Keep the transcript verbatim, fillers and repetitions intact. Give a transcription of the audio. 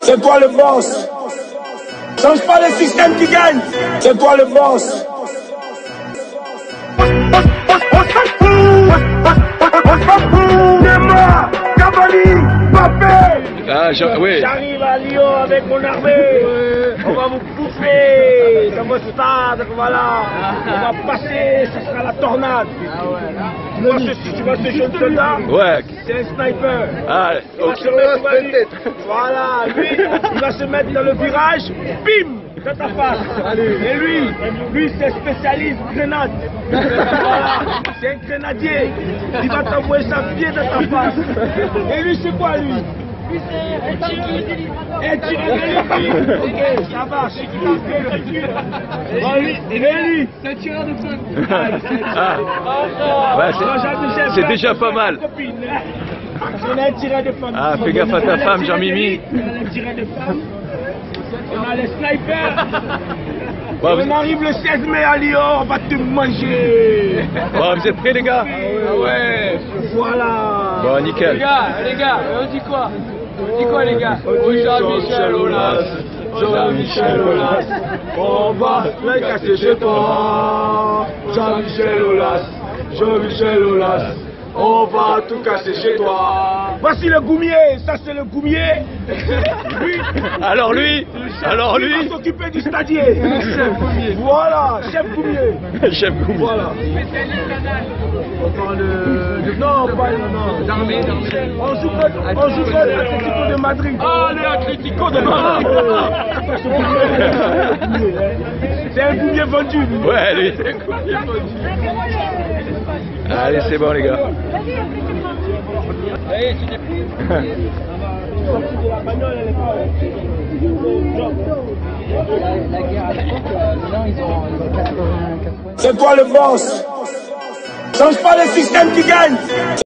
C'est toi le boss. Change pas le système qui gagne. C'est toi le boss. Neymar, Cavani, Mbappé. Ah, oui. J'arrive à Lyon avec mon armée. On va vous bouffer dans votre stade, voilà. On va passer, ça sera la tornade. Tu vois ce, tu vois ce jeune soldat? Ouais. C'est un sniper. Ah, Il va se mettre, va- voilà, lui, il va se mettre dans le virage, bim, dans ta face. Et lui, lui c'est spécialiste grenade. Voilà, c'est un grenadier. Il va t'envoyer sa pied dans ta face. Et lui, c'est quoi lui? Un tireur d'élite. Un tireur d'élite. Ok, ça va, c'est qui l'a fait le recul. Bon, lui, et lui, c'est un tireur de feu. Ah. Ouais, c'est- c'est déjà pas mal. On a un tireur de femme. Ah, fais gaffe à ta femme, Jean-Mimi. On a un tireur de femme. On a les snipers. Bon, vous... On arrive le seize mai à Lyon, on va te manger. Bon, vous êtes prêts, les gars? Ah ouais. Voilà. Bon, nickel. Les gars, les gars, on dit quoi? On dit quoi, les gars? Oh, Jean-Michel Aulas. Oh, Jean-Michel Aulas. On va les casser chez toi. Jean-Michel Aulas. Jean-Michel Aulas. On va tout casser chez toi. Voici le goumier, ça c'est le goumier. Lui, Alors lui, alors il lui, va s'occuper du stadier. Voilà, chef goumier. chef Goumi. Voilà. On parle de... de- Non, pas non. D'armée, d'armée. On joue contre, on joue contre l'Atlético de Madrid. Oh, le Atlético de Madrid. C'est un goumier vendu. lui. Ouais, lui. Allez, c'est bon, les gars. C'est toi le boss. Change pas le système qui gagne.